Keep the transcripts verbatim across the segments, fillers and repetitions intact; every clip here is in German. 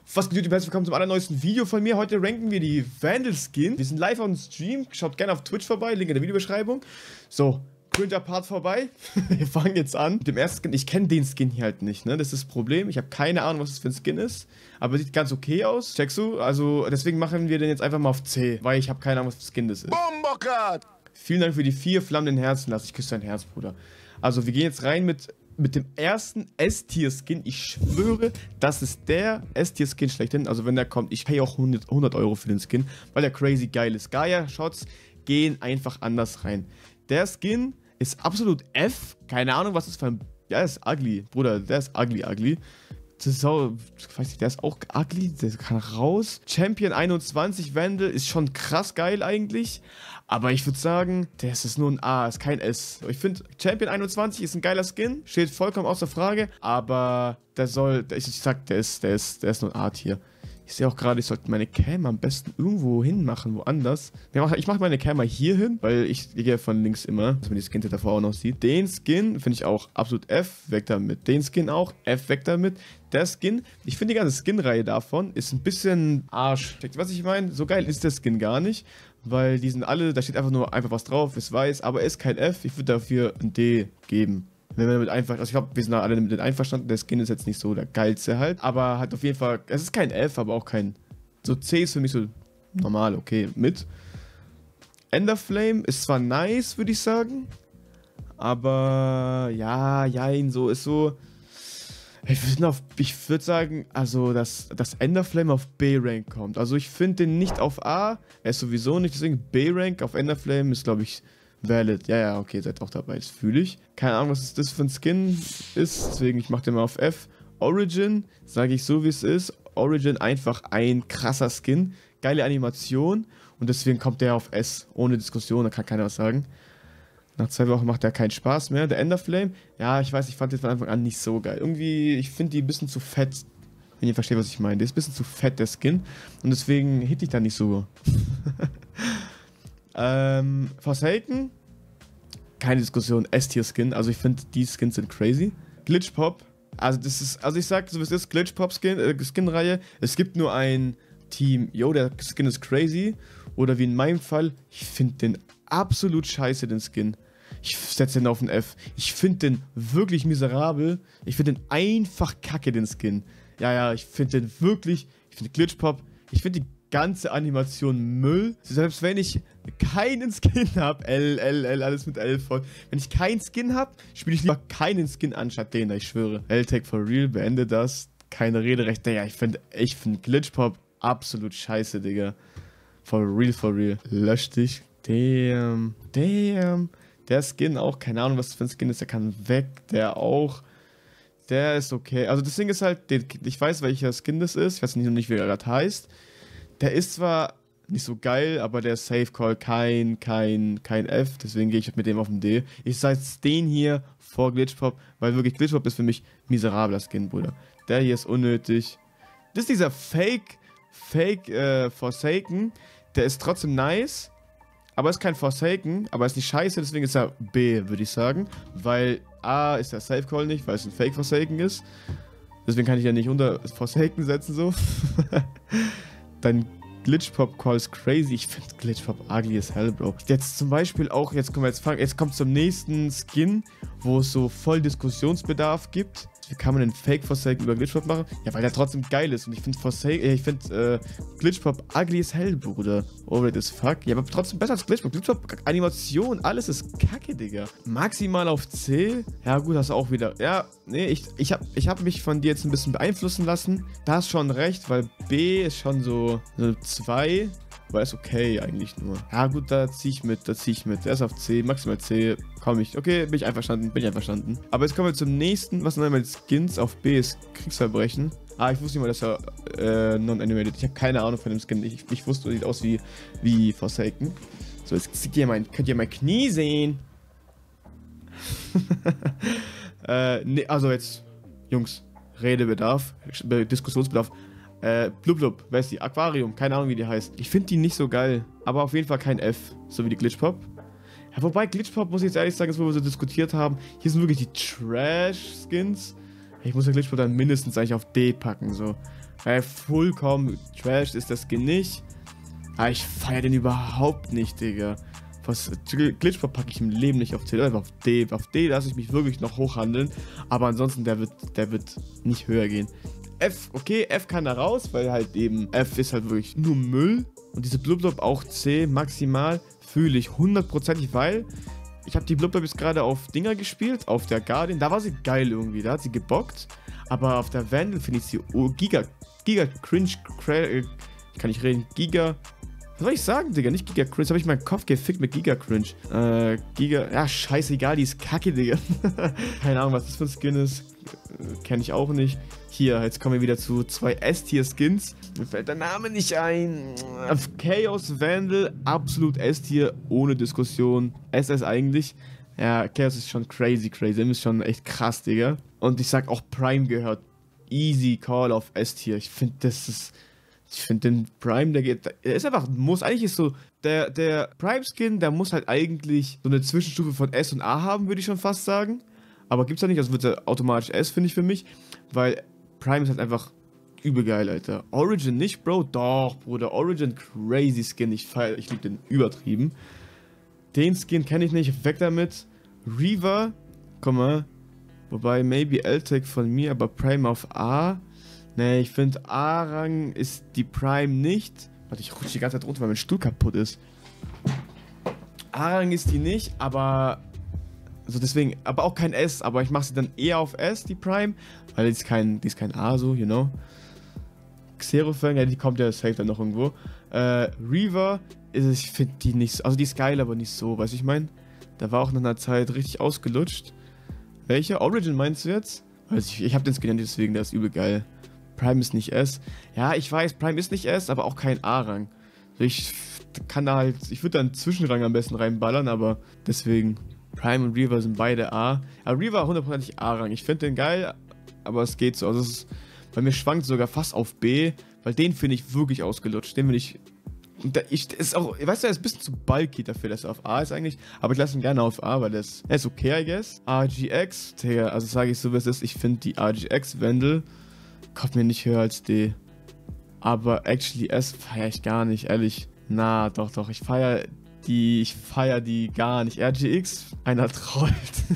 Was geht, YouTube? Herzlich willkommen zum allerneuesten Video von mir. Heute ranken wir die Vandal Skin. Wir sind live on Stream. Schaut gerne auf Twitch vorbei, Link in der Videobeschreibung. So, grüner Part vorbei. Wir fangen jetzt an mit dem ersten Skin. Ich kenne den Skin hier halt nicht, ne? Das ist das Problem. Ich habe keine Ahnung, was das für ein Skin ist. Aber sieht ganz okay aus. Checkst du? Also, deswegen machen wir den jetzt einfach mal auf C. Weil ich habe keine Ahnung, was für ein Skin das ist. Bombokat! Vielen Dank für die vier flammenden Herzen. Lass ich küsse dein Herz, Bruder. Also, wir gehen jetzt rein mit... mit dem ersten S-Tier-Skin. Ich schwöre, das ist der S-Tier-Skin schlechthin. Also wenn der kommt, ich pay auch hundert Euro für den Skin, weil der crazy geil ist. Gaia-Shots gehen einfach anders rein. Der Skin ist absolut F. Keine Ahnung, was das für ein... Der ist ugly, Bruder. Der ist ugly, ugly. Das ist auch, ich weiß nicht, der ist auch ugly, der kann raus. Champion einundzwanzig Vandal ist schon krass geil eigentlich. Aber ich würde sagen, das ist nur ein A, ist kein S. Ich finde, Champion einundzwanzig ist ein geiler Skin, steht vollkommen außer Frage. Aber der soll, ich sag, der ist, der ist, der ist nur ein A-Tier. Ich sehe auch gerade, ich sollte meine Cam am besten irgendwo hin machen, woanders. Ich mache meine Cam mal hier hin, weil ich gehe von links immer, dass man die Skins davor auch noch sieht. Den Skin finde ich auch absolut F, weg damit. Den Skin auch, F, weg damit. Der Skin, ich finde die ganze Skin-Reihe davon ist ein bisschen Arsch. Checkt, was ich meine? So geil ist der Skin gar nicht, weil die sind alle, da steht einfach nur einfach was drauf, ist weiß, aber ist kein F. Ich würde dafür ein D geben. Wenn wir damit einfach, also ich glaube, wir sind alle mit den einverstanden, der Skin ist jetzt nicht so der geilste halt, aber halt auf jeden Fall, es ist kein F, aber auch kein, so C ist für mich so normal, okay, mit. Enderflame ist zwar nice, würde ich sagen, aber ja, jein, so ist so, ich würde ich würd sagen, also, dass das Enderflame auf B-Rank kommt, also ich finde den nicht auf A, er ist sowieso nicht, deswegen B-Rank auf Enderflame ist, glaube ich, valid. Ja, ja, okay, seid auch dabei, das fühle ich. Keine Ahnung, was das für ein Skin ist, deswegen ich mache den mal auf F. Origin, sage ich so wie es ist. Origin einfach ein krasser Skin, geile Animation und deswegen kommt der auf S, ohne Diskussion, da kann keiner was sagen. Nach zwei Wochen macht der keinen Spaß mehr. Der Enderflame, ja, ich weiß, ich fand den von Anfang an nicht so geil. Irgendwie, ich finde die ein bisschen zu fett, wenn ihr versteht, was ich meine. Der ist ein bisschen zu fett, der Skin, und deswegen hit ich da nicht so. Ähm, Forsaken, keine Diskussion, S-Tier-Skin, also ich finde, die Skins sind crazy. Glitchpop, also das ist, also ich sag, so wie es ist, Glitchpop-Skin, äh, Skin-Reihe, es gibt nur ein Team, yo, der Skin ist crazy, oder wie in meinem Fall, ich finde den absolut scheiße, den Skin. Ich setze den auf ein F. Ich finde den wirklich miserabel, ich finde den einfach kacke, den Skin. Ja, ja, ich finde den wirklich, ich finde Glitchpop, ich finde die ganze Animation Müll. Selbst wenn ich keinen Skin habe, L, L, L, alles mit L voll. Wenn ich keinen Skin habe, spiele ich lieber keinen Skin anstatt den, ich schwöre. L-Tag for real, beende das. Keine Rederechte. Ja, ich finde ich find Glitchpop absolut scheiße, Digga. For real, for real. Lösch dich. Damn. Damn. Der Skin auch, keine Ahnung, was das für ein Skin ist. Der kann weg. Der auch. Der ist okay. Also das Ding ist halt, ich weiß, welcher Skin das ist. Ich weiß nicht, wie er gerade heißt. Der ist zwar nicht so geil, aber der ist Safe Call kein, kein, kein F, deswegen gehe ich mit dem auf den D. Ich setze den hier vor Glitchpop, weil wirklich Glitchpop ist für mich miserabler Skin, Bruder. Der hier ist unnötig. Das ist dieser Fake, Fake äh, Forsaken, der ist trotzdem nice, aber ist kein Forsaken, aber ist nicht scheiße, deswegen ist er B, würde ich sagen, weil A ist der Safe Call nicht, weil es ein Fake Forsaken ist. Deswegen kann ich ja nicht unter Forsaken setzen, so. Dein Glitchpop Call ist crazy. Ich finde Glitchpop ugly as hell, Bro. Jetzt zum Beispiel auch, jetzt kommen wir jetzt fangen, jetzt kommt zum nächsten Skin, wo es so voll Diskussionsbedarf gibt. Wie kann man den Fake Forsaken über Glitchpop machen? Ja, weil der trotzdem geil ist. Und ich finde Forsaken, ich finde äh, Glitchpop ugly as hell, Bruder. Overrated as fuck. Ja, aber trotzdem besser als Glitchpop. Glitchpop, Animation, alles ist kacke, Digga. Maximal auf C. Ja, gut, hast du auch wieder. Ja, nee, ich, ich habe ich hab mich von dir jetzt ein bisschen beeinflussen lassen. Da hast schon recht, weil B ist schon so zwei. Aber ist okay eigentlich nur. Ja gut, da ziehe ich mit, da ziehe ich mit. Er ist auf C, maximal C. Komm ich. Okay, bin ich einverstanden, bin ich einverstanden. Aber jetzt kommen wir zum nächsten. Was sind einmal Skins auf B ist Kriegsverbrechen. Ah, ich wusste nicht mal, dass er äh, non-animated. Ich habe keine Ahnung von dem Skin. Ich, ich wusste, er sieht aus wie, wie Forsaken. So, jetzt könnt ihr mein, könnt ihr mein Knie sehen. äh, nee, also jetzt, Jungs, Redebedarf, Diskussionsbedarf. Äh, Blub Blub, wer ist die? Aquarium, keine Ahnung wie die heißt. Ich finde die nicht so geil, aber auf jeden Fall kein F, so wie die Glitchpop. Ja, wobei Glitchpop, muss ich jetzt ehrlich sagen, ist, wo wir so diskutiert haben, hier sind wirklich die Trash-Skins. Ich muss ja Glitchpop dann mindestens eigentlich auf D packen, so. Äh, vollkommen Trash ist das Skin nicht. Aber ich feiere den überhaupt nicht, Digga. Was Glitchpop packe ich im Leben nicht auf C, auf D. Auf D lasse ich mich wirklich noch hochhandeln. Aber ansonsten, der wird, der wird nicht höher gehen. F, okay, F kann da raus, weil halt eben F ist halt wirklich nur Müll. Und diese Blubblub auch C maximal fühle ich hundertprozentig, weil ich habe die Blubblub jetzt gerade auf Dinger gespielt, auf der Guardian. Da war sie geil irgendwie, da hat sie gebockt. Aber auf der Vandal finde ich sie oh, giga, giga cringe, cra- ich kann nicht reden, giga... Was soll ich sagen, Digga? Nicht Giga Cringe. Habe ich meinen Kopf gefickt mit Giga Cringe. Äh, Giga. Ja, scheißegal, die ist kacke, Digga. Keine Ahnung, was das für ein Skin ist. Äh, Kenne ich auch nicht. Hier, jetzt kommen wir wieder zu zwei S-Tier-Skins. Mir fällt der Name nicht ein. Chaos Vandal, absolut S-Tier, ohne Diskussion. S S eigentlich. Ja, Chaos ist schon crazy, crazy. Ist schon echt krass, Digga. Und ich sag auch, Prime gehört easy Call auf S-Tier. Ich finde, das ist. Ich finde den Prime, der geht, der ist einfach, muss, eigentlich ist so, der, der Prime-Skin, der muss halt eigentlich so eine Zwischenstufe von S und A haben, würde ich schon fast sagen. Aber gibt's ja nicht, also wird er automatisch S, finde ich für mich, weil Prime ist halt einfach übel geil, Alter. Origin nicht, Bro? Doch, Bruder, Origin, crazy Skin, ich feier, ich liebe den übertrieben. Den Skin kenne ich nicht, weg damit. Reaver, komm mal, wobei, maybe L-Tech von mir, aber Prime auf A. Ne, ich finde A-Rang ist die Prime nicht. Warte, ich rutsche die ganze Zeit runter, weil mein Stuhl kaputt ist. A-Rang ist die nicht, aber... Also deswegen, aber auch kein S, aber ich mache sie dann eher auf S, die Prime. Weil die ist kein, die ist kein A so, you know. Xerofang, ja, die kommt ja safe dann noch irgendwo. Äh, Reaver, ist, ich finde die nicht so... Also die ist geil, aber nicht so, weißt du, ich meine? Da war auch nach einer Zeit richtig ausgelutscht. Welche? Origin meinst du jetzt? Also ich, ich habe den Skin deswegen, der ist übel geil. Prime ist nicht S. Ja, ich weiß, Prime ist nicht S, aber auch kein A-Rang. Ich kann da halt, ich würde da einen Zwischenrang am besten reinballern, aber deswegen, Prime und Reaver sind beide A. Aber Reaver hundertprozentig A-Rang. Ich finde den geil, aber es geht so. Also es ist, bei mir schwankt sogar fast auf B, weil den finde ich wirklich ausgelutscht. Den will ich, und da, ich, ist auch, weißt du, er ist ein bisschen zu bulky dafür, dass er auf A ist eigentlich, aber ich lasse ihn gerne auf A, weil das, er ist okay, I guess. R G X, Digga, also sage ich so, wie es ist, ich finde die R G X-Wendel kommt mir nicht höher als D. Aber actually S feiere ich gar nicht, ehrlich. Na, doch, doch. Ich feiere die, ich feiere die gar nicht. R G X, einer trollt.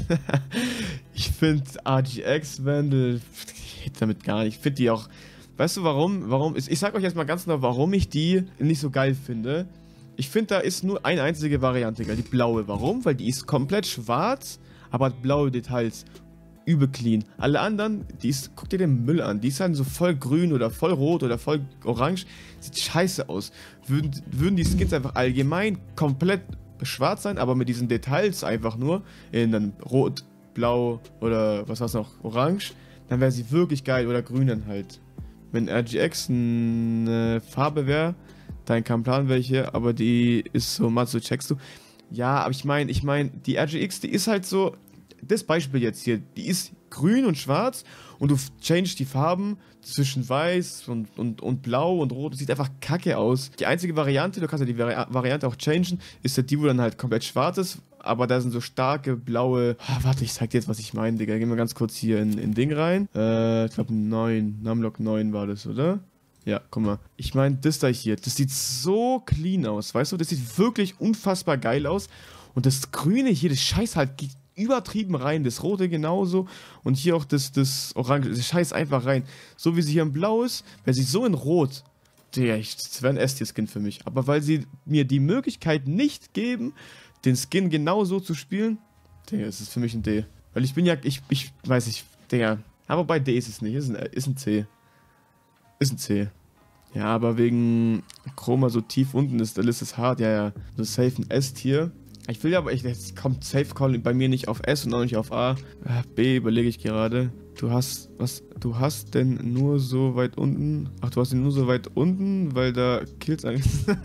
Ich finde R G X-Wendel, ich hätte damit gar nicht. Ich finde die auch, weißt du warum? Warum? Ich sag euch jetzt mal ganz genau, warum ich die nicht so geil finde. Ich finde, da ist nur eine einzige Variante, die blaue. Warum? Weil die ist komplett schwarz, aber hat blaue Details. Übel clean. Alle anderen, die ist, guck dir den Müll an. Die ist dann so voll grün oder voll rot oder voll orange. Sieht scheiße aus. Würden, würden die Skins einfach allgemein komplett schwarz sein, aber mit diesen Details einfach nur in dann rot, blau oder was war's noch, orange, dann wäre sie wirklich geil oder grün dann halt. Wenn R G X eine Farbe wäre, dann kein Plan welche, aber die ist so, Matsu, checkst du? Ja, aber ich meine, ich meine, die R G X, die ist halt so, das Beispiel jetzt hier, die ist grün und schwarz und du changest die Farben zwischen weiß und, und, und blau und rot. Das sieht einfach kacke aus. Die einzige Variante, du kannst ja die Vari Variante auch changen, ist ja die, wo dann halt komplett schwarz ist, aber da sind so starke blaue... Ah, warte, ich zeig dir jetzt, was ich meine, Digga. Gehen wir ganz kurz hier in, in Ding rein. Äh, ich glaube neun, Numlock neun war das, oder? Ja, guck mal. Ich meine, das da hier, das sieht so clean aus, weißt du? Das sieht wirklich unfassbar geil aus. Und das Grüne hier, das Scheiß halt geht übertrieben rein, das Rote genauso und hier auch das, das Orange, das Scheiß einfach rein. So wie sie hier in Blau ist, wäre sie so in Rot. Digga, das wäre ein S-Tier-Skin für mich. Aber weil sie mir die Möglichkeit nicht geben, den Skin genau so zu spielen, Digga, das ist für mich ein D. Weil ich bin ja, ich, ich weiß nicht, Digga, aber bei D ist es nicht, ist ein, ist ein C. Ist ein C. Ja, aber wegen Chroma so tief unten ist, der List ist hart, ja, ja, so safe ein S-Tier. Ich will aber, ich, jetzt kommt Safe Call bei mir nicht auf S und auch nicht auf A. B überlege ich gerade. Du hast, was, du hast denn nur so weit unten? Ach, du hast ihn nur so weit unten, weil da Kills angezeigt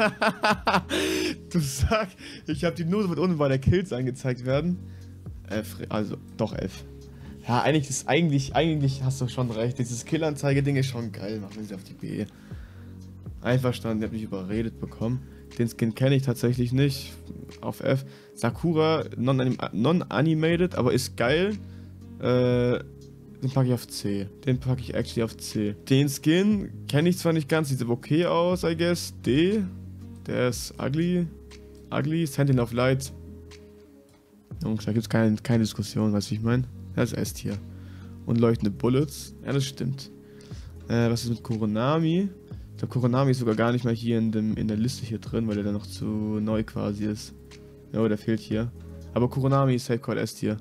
Du sagst, ich habe die nur so weit unten, weil da Kills angezeigt werden. F, also doch F. Ja, eigentlich ist, eigentlich, eigentlich hast du schon recht. Dieses Kill-Anzeige-Ding ist schon geil. Machen wir sie auf die B. Einverstanden, ihr habt mich überredet bekommen. Den Skin kenne ich tatsächlich nicht. Auf F. Sakura, non-animated, aber ist geil. Äh, Den packe ich auf C. Den packe ich actually auf C. Den Skin kenne ich zwar nicht ganz, sieht aber okay aus, I guess. D. Der ist ugly. Ugly. Sentinel of Light. Jungs, da gibt es keine, keine Diskussion, weißt du, wie ich meine? Das ist S-Tier. Und leuchtende Bullets. Ja, das stimmt. Äh, was ist mit Kuronami? Ich glaube, Kuronami ist sogar gar nicht mal hier in, dem, in der Liste hier drin, weil der dann noch zu neu quasi ist. Ja, der fehlt hier. Aber Kuronami ist Safe Call S-Tier.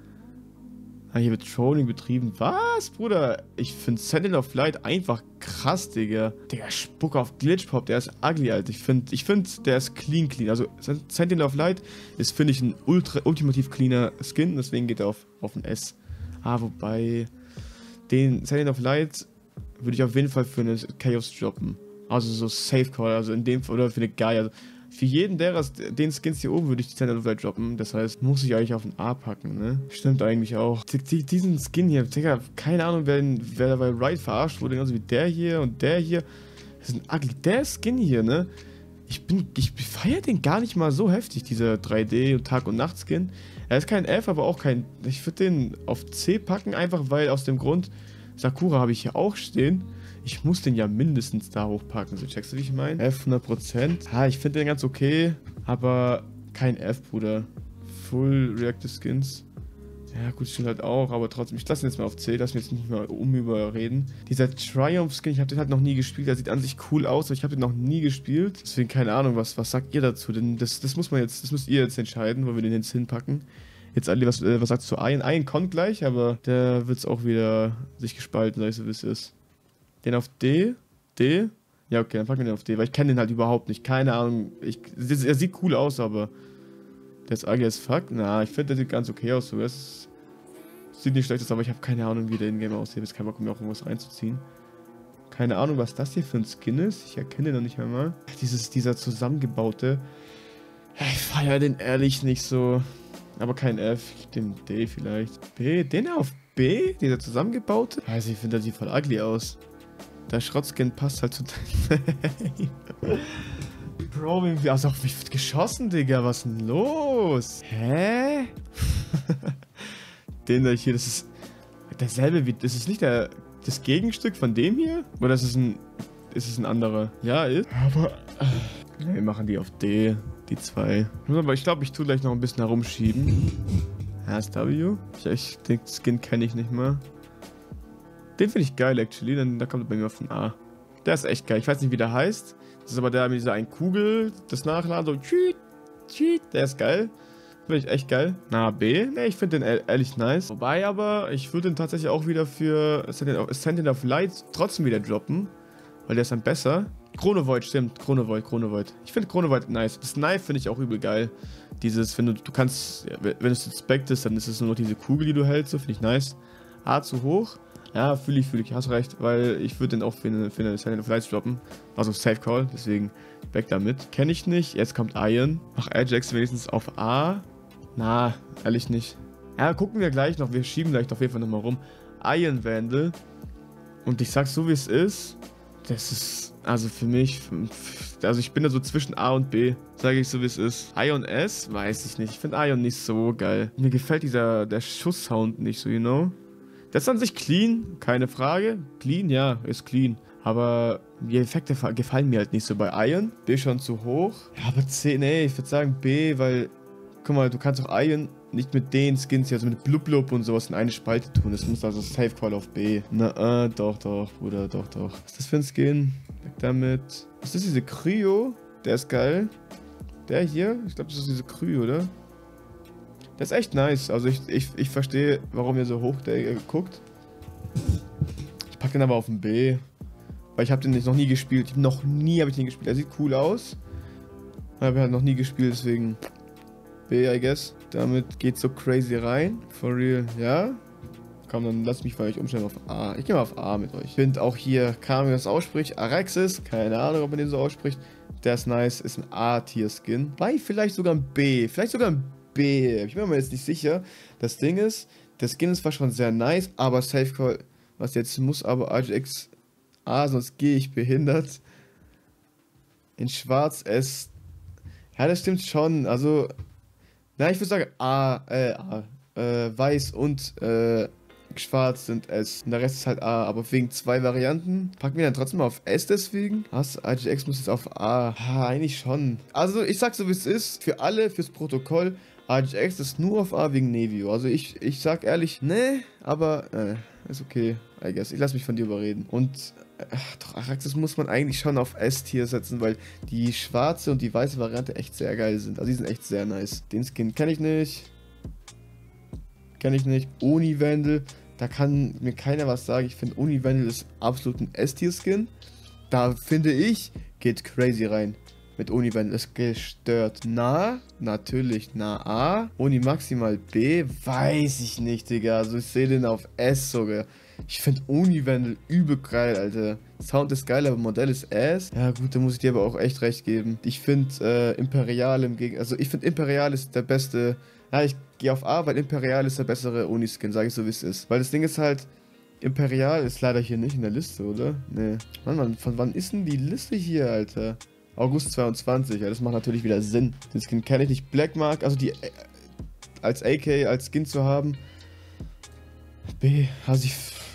Ah, hier wird Trolling betrieben. Was, Bruder? Ich finde Sentinel of Light einfach krass, Digga. Digga, Spuck auf Glitchpop, der ist ugly, Alter. Ich finde, ich find, der ist clean, clean. Also, Sentinel of Light ist, finde ich, ein ultra, ultimativ cleaner Skin. Deswegen geht er auf, auf ein S. Ah, wobei, den Sentinel of Light würde ich auf jeden Fall für eine Chaos droppen. Also so Safe Call, also in dem Fall, oder für eine Gaia. Also für jeden der, den Skins hier oben würde ich die Sentinel of Light droppen. Das heißt, muss ich eigentlich auf ein A packen, ne? Stimmt eigentlich auch. Diesen Skin hier, Digga, keine Ahnung, wer, wer dabei Riot verarscht wurde, genauso wie der hier und der hier. Das ist ein ugly, der Skin hier, ne? Ich bin, ich feiere den gar nicht mal so heftig, dieser drei D und Tag- und Nacht-Skin. Er ist kein F, aber auch kein, ich würde den auf C packen, einfach weil aus dem Grund, Sakura habe ich hier auch stehen. Ich muss den ja mindestens da hochpacken, so checkst du, wie ich meine? F hundert Prozent. Ha, ich finde den ganz okay, aber kein F, Bruder. Full Reactive Skins. Ja, gut, stimmt halt auch, aber trotzdem, ich lasse ihn jetzt mal auf C, lass mich jetzt nicht mal umüberreden. Dieser Triumph-Skin, ich habe den halt noch nie gespielt, der sieht an sich cool aus, aber ich habe den noch nie gespielt. Deswegen keine Ahnung, was, was sagt ihr dazu? Denn das, das muss man jetzt, das müsst ihr jetzt entscheiden, wo wir den jetzt hinpacken. Jetzt Ali, was, äh, was sagst du zu Ian? Ian kommt gleich, aber der wird es auch wieder sich gespalten, sag ich so, wie es ist. Den auf D? D? Ja, okay, dann packen wir den auf D, weil ich kenne den halt überhaupt nicht. Keine Ahnung. Ich, er sieht cool aus, aber der ist ugly as fuck. Na, ich finde, der sieht ganz okay aus. So. Das sieht nicht schlecht aus, aber ich habe keine Ahnung, wie der in-game aussieht. Jetzt kein Bock, mir auch irgendwas reinzuziehen. Keine Ahnung, was das hier für ein Skin ist. Ich erkenne den noch nicht einmal. Dieses, dieser zusammengebaute. Ich feiere den ehrlich nicht so. Aber kein F. Den D vielleicht. B? Den auf B? Dieser zusammengebaute? Also, ich finde, der sieht voll ugly aus. Der Schrottskin passt halt zu deinem. Bro, wie, also wie wird geschossen, Digga? Was ist denn los? Hä? Den da hier, das ist derselbe wie. Das ist nicht der, das Gegenstück von dem hier? Oder ist es ein. Ist es ein anderer? Ja, ist. Aber. Äh, wir machen die auf D. Die zwei. Aber ich glaube, ich tue gleich noch ein bisschen herumschieben. S W? Ich, ich den Skin kenne ich nicht mehr. Den finde ich geil, actually. Dann, da kommt er bei mir auf den A. Der ist echt geil. Ich weiß nicht, wie der heißt. Das ist aber der mit dieser einen Kugel, das Nachladen, so tschüt, tschüt. Der ist geil. Finde ich echt geil. Na, B? Ne, ich finde den ehrlich nice. Wobei aber, ich würde den tatsächlich auch wieder für Sentinel of Light trotzdem wieder droppen. Weil der ist dann besser. Chronovoid, stimmt. Chronovoid, Chronovoid. Ich finde Chronovoid nice. Das Knife finde ich auch übel geil. Dieses, wenn du, du kannst, wenn du es suspectest, dann ist es nur noch diese Kugel, die du hältst. So, finde ich nice. A zu hoch. Ja, fühle ich, fühle ich, hast recht, weil ich würde den auch für eine, für eine Sentinel of Light droppen. Also Safe Call, deswegen weg damit. Kenne ich nicht, jetzt kommt Iron. Mach Ajax wenigstens auf A. Na, ehrlich nicht. Ja, gucken wir gleich noch, wir schieben gleich auf jeden Fall nochmal rum. Iron Vandal. Und ich sag's so wie es ist, das ist, also für mich, also ich bin da so zwischen A und B, sage ich so wie es ist. Ion S, weiß ich nicht, ich finde Ion nicht so geil. Mir gefällt dieser, der Schusssound nicht so, you know. Das ist an sich clean, keine Frage. Clean, ja, ist clean. Aber die Effekte gefallen mir halt nicht so bei Iron. B schon zu hoch. Ja, aber C, nee, ich würde sagen B, weil, guck mal, du kannst auch Iron nicht mit den Skins hier, also mit Blub Blub und sowas in eine Spalte tun. Das muss also Safe Call auf B. Na, äh, doch, doch, Bruder, doch, doch. Was ist das für ein Skin? Weg damit. Was ist diese Kryo? Der ist geil. Der hier? Ich glaube, das ist diese Kryo, oder? Der ist echt nice. Also ich, ich, ich verstehe, warum ihr so hoch der äh, guckt. Ich packe den aber auf den B. Weil ich habe den noch nie gespielt. Noch nie habe ich den gespielt. Er sieht cool aus. Aber er hat noch nie gespielt, deswegen B, I guess. Damit geht so crazy rein. For real, ja. Komm, dann lass mich vielleicht umstellen auf A. Ich gehe mal auf A mit euch. Ich finde auch hier, Kami das ausspricht. Araxis, keine Ahnung, ob man den so ausspricht. Der ist nice, ist ein A-Tier-Skin. Bei vielleicht sogar ein B. Vielleicht sogar ein B. Ich bin mir jetzt nicht sicher. Das Ding ist, der Skin ist zwar schon sehr nice, aber Safe Call, was jetzt muss, aber Ajax A, sonst gehe ich behindert. In Schwarz S. Ja, das stimmt schon. Also, na, ich würde sagen A, äh, A, äh, Weiß und äh, schwarz sind S. Und der Rest ist halt A. Aber wegen zwei Varianten packen wir dann trotzdem mal auf S deswegen. Was? R G X muss jetzt auf A. Ah, eigentlich schon. Also ich sag so wie es ist. Für alle, fürs Protokoll. R G X ist nur auf A wegen Nevio. Also ich, ich sag ehrlich, ne, aber äh, ist okay, I guess. Ich lass mich von dir überreden. Und ach, doch, Araxis muss man eigentlich schon auf S-Tier setzen, weil die schwarze und die weiße Variante echt sehr geil sind. Also die sind echt sehr nice. Den Skin kenne ich nicht. Kenne ich nicht. Oni-Vandal, da kann mir keiner was sagen. Ich finde Oni-Vandal ist absolut ein S-Tier-Skin. Da finde ich, geht crazy rein. Mit Oni-Vandal ist gestört. Na, natürlich na A. Oni maximal B, weiß ich nicht, Digga. Also ich sehe den auf S sogar. Ich finde Oni-Vandal übel geil, Alter. Sound ist geil, aber Modell ist S. Ja gut, da muss ich dir aber auch echt recht geben. Ich finde äh, Imperial im Gegenteil, also ich finde Imperial ist der beste. Ja, ich gehe auf A, weil Imperial ist der bessere Oni-Skin, sage ich so wie es ist. Weil das Ding ist halt, Imperial ist leider hier nicht in der Liste, oder? Nee. Mann, Mann, von wann ist denn die Liste hier, Alter? August zweiundzwanzig, ja, das macht natürlich wieder Sinn. Den Skin kenne ich nicht. Black Mark, also die äh, als A K, als Skin zu haben. B, also ich.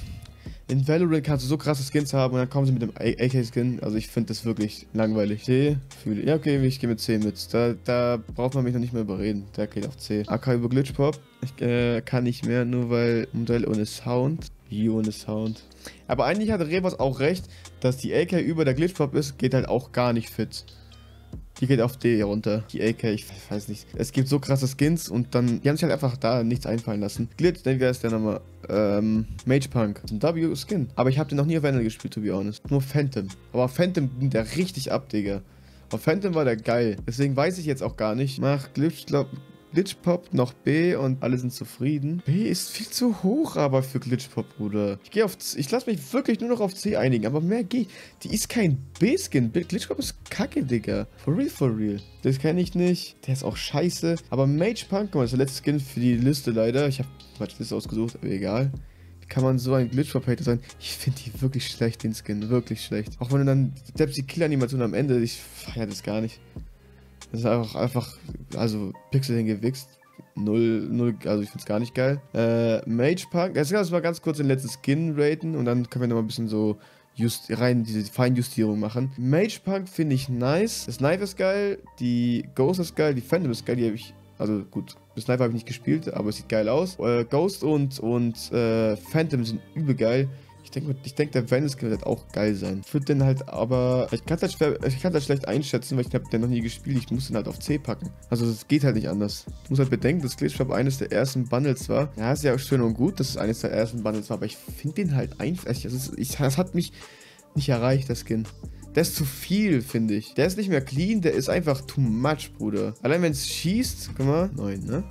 In Valorant kannst du so krasse Skins haben und dann kommen sie mit dem A K-Skin. Also ich finde das wirklich langweilig. C, fühle. Ja, okay, ich gehe mit C mit. Da, da braucht man mich noch nicht mehr überreden. Der geht auf C. A K über Glitchpop. Ich äh, kann nicht mehr, nur weil Modell ohne Sound. Wie ohne Sound. Aber eigentlich hat Rebos auch recht, dass die A K über der Glitchpop ist, geht halt auch gar nicht fit. Die geht auf D runter. Die A K, ich weiß nicht. Es gibt so krasse Skins und dann, die haben sich halt einfach da nichts einfallen lassen. Glitch, dann wäre es der nochmal. Ähm, Mage Punk. Das ist ein W-Skin. Aber ich habe den noch nie auf Vandal gespielt, to be honest. Nur Phantom. Aber Phantom ging der richtig ab, Digga. Auf Phantom war der geil. Deswegen weiß ich jetzt auch gar nicht. Mach Glitch, glaub, Glitchpop noch B und alle sind zufrieden. B ist viel zu hoch aber für Glitchpop, Bruder. Ich gehe auf C. Ich lasse mich wirklich nur noch auf C einigen, aber mehr geht. Die ist kein B-Skin. Glitchpop ist kacke, Digga. For real, for real. Das kenne ich nicht. Der ist auch scheiße. Aber Mage Punk, guck mal, das ist der letzte Skin für die Liste leider. Ich habe die Liste ausgesucht, aber egal. Wie kann man so ein Glitchpop-Hater sein? Ich finde die wirklich schlecht, den Skin. Wirklich schlecht. Auch wenn du dann selbst die Kill-Animation am Ende, ich feiere das gar nicht. Das ist einfach, einfach, also Pixel hingewichst. Null, null, also ich find's gar nicht geil. Äh, Mage Punk, jetzt lass uns mal ganz kurz den letzten Skin raten und dann können wir nochmal ein bisschen so just, rein diese Feinjustierung machen. Mage Punk finde ich nice. Das Knife ist geil, die Ghost ist geil, die Phantom ist geil, die habe ich, also gut, das Knife habe ich nicht gespielt, aber es sieht geil aus. Äh, Ghost und, und äh, Phantom sind übel geil. Ich denke, ich denk, der Vandal-Skin wird auch geil sein. Ich würde den halt aber... Ich kann das halt, halt schlecht einschätzen, weil ich habe den noch nie gespielt. Ich muss den halt auf C packen. Also das geht halt nicht anders. Du musst halt bedenken, dass Glitchpop eines der ersten Bundles war. Ja, ist ja auch schön und gut, dass es eines der ersten Bundles war, aber ich finde den halt einfach... Also ich, das hat mich nicht erreicht, der Skin. Der ist zu viel, finde ich. Der ist nicht mehr clean, der ist einfach too much, Bruder. Allein wenn es schießt... Guck mal. neun, ne?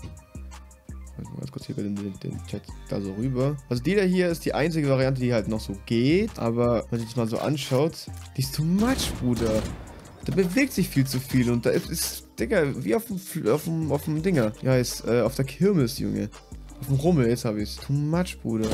Ganz kurz hier den, den, den Chat da so rüber. Also die da hier ist die einzige Variante, die halt noch so geht. Aber wenn man sich das mal so anschaut, die ist too much, Bruder. Da bewegt sich viel zu viel und da ist, Digga, wie auf dem, auf dem, auf dem Dinger. Ja, ist äh, auf der Kirmes, Junge. Auf dem Rummel, jetzt habe ich es. Too much, Bruder.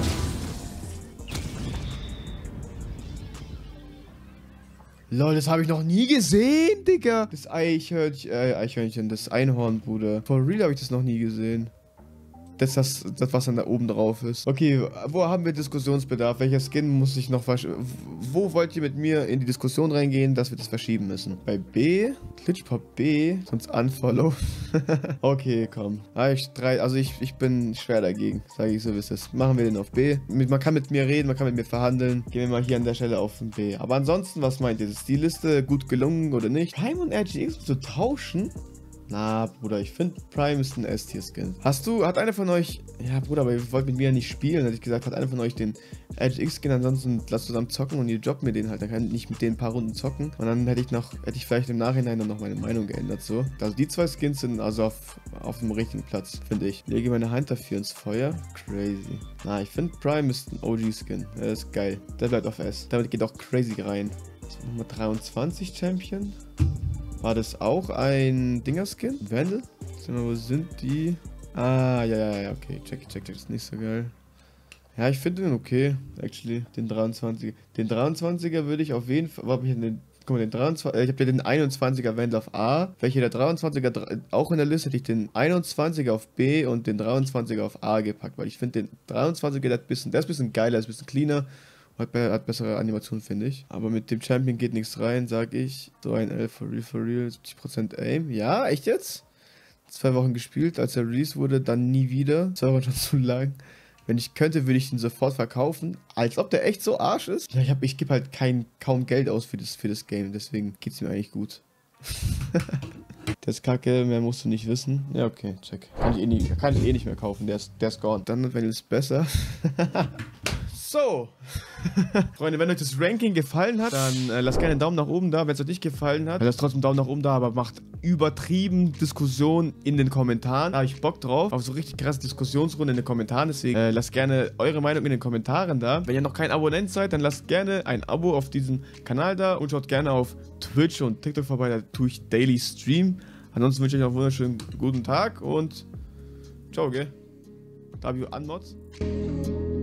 Lol, das habe ich noch nie gesehen, Digga. Das Eichhörnchen, äh, Eichhörnchen, das Einhorn, Bruder. For real habe ich das noch nie gesehen. Das ist das, das, was dann da oben drauf ist. Okay, wo haben wir Diskussionsbedarf? Welcher Skin muss ich noch verschieben? Wo wollt ihr mit mir in die Diskussion reingehen, dass wir das verschieben müssen? Bei B? Glitchpop B? Sonst Unfollow? Okay, komm. Ah, ich drei, also ich, ich bin schwer dagegen, sage ich so wie es ist. Machen wir den auf B. Man kann mit mir reden, man kann mit mir verhandeln. Gehen wir mal hier an der Stelle auf B. Aber ansonsten, was meint ihr? Ist die Liste gut gelungen oder nicht? Prime und R G X zu tauschen? Na, Bruder, ich finde Prime ist ein S-Tier-Skin. Hast du, hat einer von euch, ja, Bruder, aber ihr wollt mit mir ja nicht spielen, hätte ich gesagt, hat einer von euch den R G X-Skin, ansonsten lasst zusammen zocken und ihr droppt mir den halt, dann kann ich nicht mit denen ein paar Runden zocken und dann hätte ich noch, hätte ich vielleicht im Nachhinein dann noch meine Meinung geändert, so. Also die zwei Skins sind also auf, auf dem richtigen Platz, finde ich. Lege meine Hand dafür ins Feuer. Crazy. Na, ich finde Prime ist ein O G-Skin, der ist geil. Der bleibt auf S. Damit geht auch Crazy rein. So, Nummer dreiundzwanzig Champion. War das auch ein Dinger-Skin? Vandal? Wo sind die? Ah, ja, ja, ja, okay. Check, check, check. Ist nicht so geil. Ja, ich finde den okay, actually. Den dreiundzwanziger. Den dreiundzwanziger würde ich auf jeden Fall... Wo hab ich denn den... Guck mal, den dreiundzwanziger, ich habe ja den einundzwanziger Wendel auf A. Welche der dreiundzwanziger auch in der Liste, hätte ich den einundzwanziger auf B und den dreiundzwanziger auf A gepackt, weil ich finde den dreiundzwanziger, der ist ein bisschen, der ist ein bisschen geiler, ist ein bisschen cleaner. Hat, hat bessere Animationen, finde ich. Aber mit dem Champion geht nichts rein, sag ich. So ein L for real, for real. siebzig Prozent Aim. Ja, echt jetzt? Zwei Wochen gespielt, als er released wurde, dann nie wieder. Zwei Wochen schon zu lang. Wenn ich könnte, würde ich den sofort verkaufen. Als ob der echt so Arsch ist. Ja, ich, hab, ich gebe halt kein, kaum Geld aus für das, für das Game. Deswegen geht es mir eigentlich gut. Der ist kacke, mehr musst du nicht wissen. Ja, okay, check. Kann ich eh, nie, kann ich eh nicht mehr kaufen. Der ist, der ist gone. Dann, wenn es besser. So, Freunde, wenn euch das Ranking gefallen hat, dann äh, lasst gerne einen Daumen nach oben da. Wenn es euch nicht gefallen hat, lasst trotzdem einen Daumen nach oben da, aber macht übertrieben Diskussionen in den Kommentaren. Da habe ich Bock drauf, auf so richtig krasse Diskussionsrunden in den Kommentaren. Deswegen äh, lasst gerne eure Meinung in den Kommentaren da. Wenn ihr noch kein Abonnent seid, dann lasst gerne ein Abo auf diesem Kanal da und schaut gerne auf Twitch und TikTok vorbei, da tue ich Daily Stream. Ansonsten wünsche ich euch noch einen wunderschönen guten Tag und ciao, gell? W Unmods.